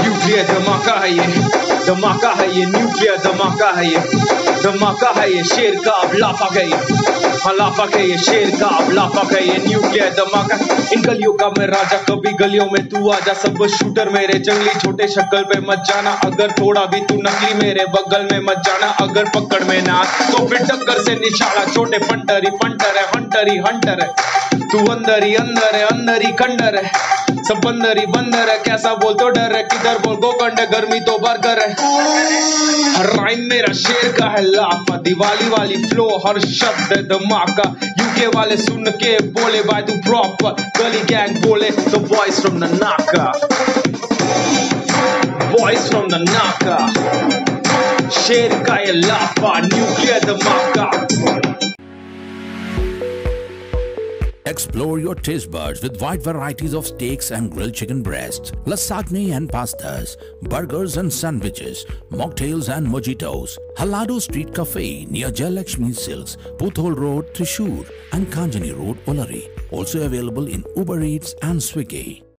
Nuclear धमाका है ये, धमाका है ये, न्यूक्लियर धमाका है ये, धमाका है ये, शेर का अब लाफा है ये, लाफक है ये, शेर का अब लाफक है ये, न्यूक्लियर धमाका। इन गलियों का मैं राजा, कभी गलियों में तू आजा, सब शूटर मेरे जंगली, छोटे शक्ल पे मत जाना, अगर थोड़ा भी तू नकली मेरे बगल में मत जाना, अगर पकड़ में ना तो फिर टक्कर से निशाना, छोटे पंटर ही पंटर है, हंटर ही हंटर है, तू अंदर ही अंदर है, अंदर ही खंडर है, सब बंदर ही बंदर है, कैसा बोल तो डर है, किधर बोल गोकंड है, गर्मी तो बर्गर है, राइम मेरा शेर का है लाफा, दिवाली वाली फ्लो हर शब्द है धमाका, यूके वाले सुन के बोले भाई तू प्रॉपर, गली गैंग बोले तो बॉयज फ्रॉम द नाका, बॉयज फ्रॉम द नाका, शेर का ये लाफा, न्यूक्लियर धमाका। Explore your taste buds with wide varieties of steaks and grilled chicken breasts, lasagne and pastas, burgers and sandwiches, mocktails and mojitos. Halado Street Cafe near Jayalakshmi Silks, Puthol Road, Thrissur and Kanjani Road, Olari. Also available in Uber Eats and Swiggy.